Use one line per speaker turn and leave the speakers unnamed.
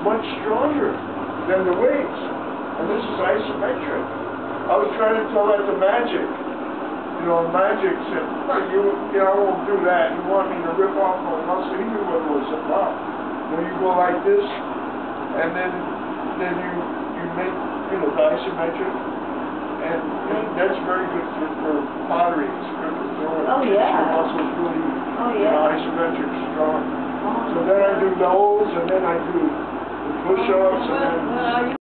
much stronger than the weights. And this is isometric. I was trying to tell that to Magic. You know, Magic said, well, I won't do that. You want me to rip off my muscle? He knew what it was about. When you go like this, and then you make, you know, the isometric. And that's very good for pottery. It's good for throwing.
Oh, yeah.
Your muscles really, you know, isometric strong.
Oh,
So then I do those, and then I do the push-ups, and then...